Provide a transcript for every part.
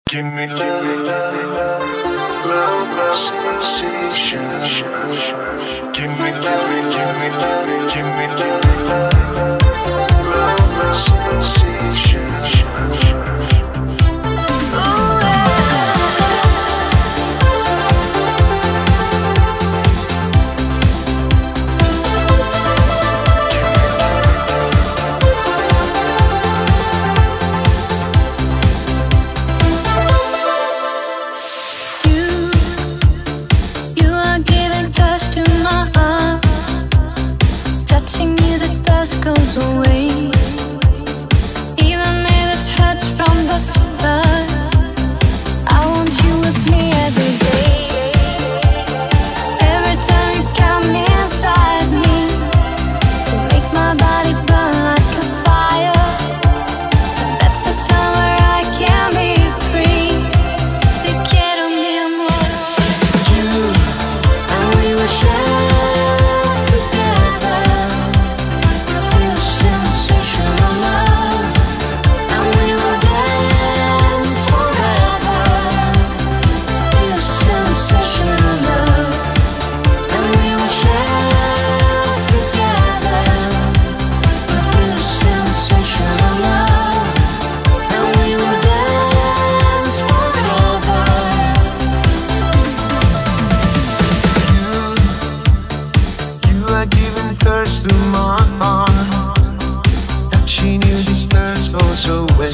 Give me love, love, sensation. Give me love, give me love, give me love, love, sensation. Goes away, even if it hurts from the start. I want you with me every day. Every time you come inside me, you make my body burn like a fire. That's the time where I can be free. Te quiero, mi amor. You and we were sharing. To my heart, touching you, this thirst goes away.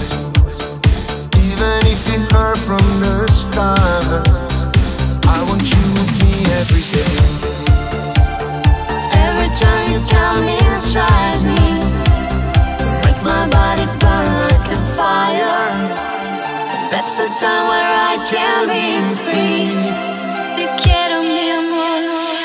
Even if it hurt from the start, I want you with me every day. Every time you come inside me, make my body burn like a fire. That's the time where I can be free. Te quiero, mi amor.